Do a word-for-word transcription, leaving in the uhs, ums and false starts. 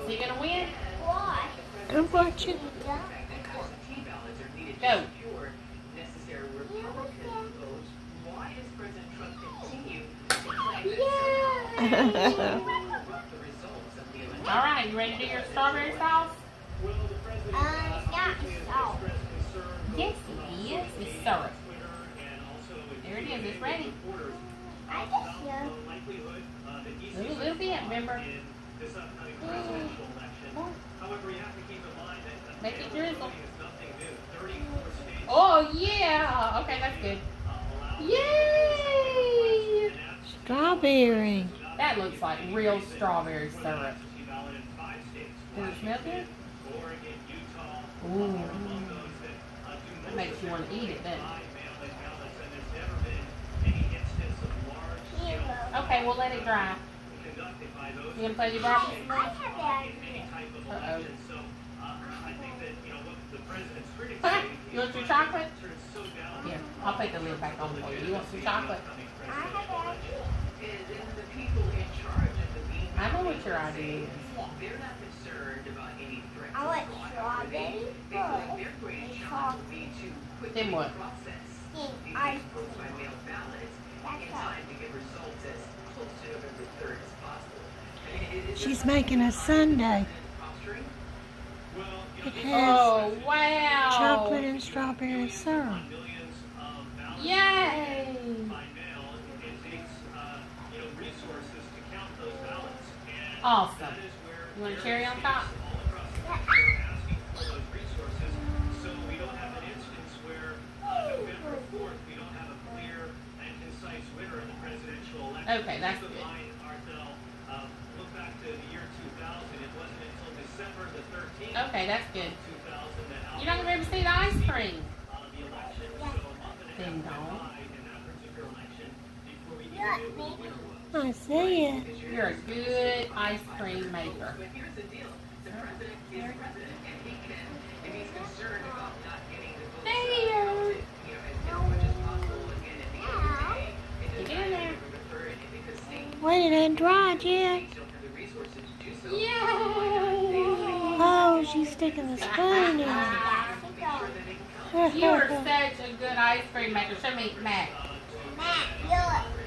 he gonna win? I'm watching. Go. Yeah. All right, you ready to do your strawberry sauce? Uh, it's not salt. Yes, it is. It's syrup. There it is. It's ready. I just know. A little, little bit, remember? Mm. Make it drizzle. Oh, yeah. Okay, that's good. Yay! Strawberry. That looks like real strawberry syrup. Does it smell good? Ooh. That makes you want to eat it, doesn't it? Okay, we'll let it dry. You gonna play your broccoli? I have that idea. Uh-oh. You want your chocolate? Here, I'll put the lid back on for you. You want some chocolate? I have that idea. I know what your idea is. I want strawberry, but it's chocolate. Then what? And ice cream. That's all. She's making a sundae. It has Oh, wow. chocolate and strawberry syrup. Yay. Awesome. You want a cherry on top? Okay, that's good. Okay, that's good. You're not going to be able to see the ice cream. Ding dong. I see it. You're a good ice cream maker. There. Get in there. Wait, it ain't dry yet. Yay! Oh, she's sticking the spoon in. You are such a good ice cream maker. Show me, Matt. Matt, do it.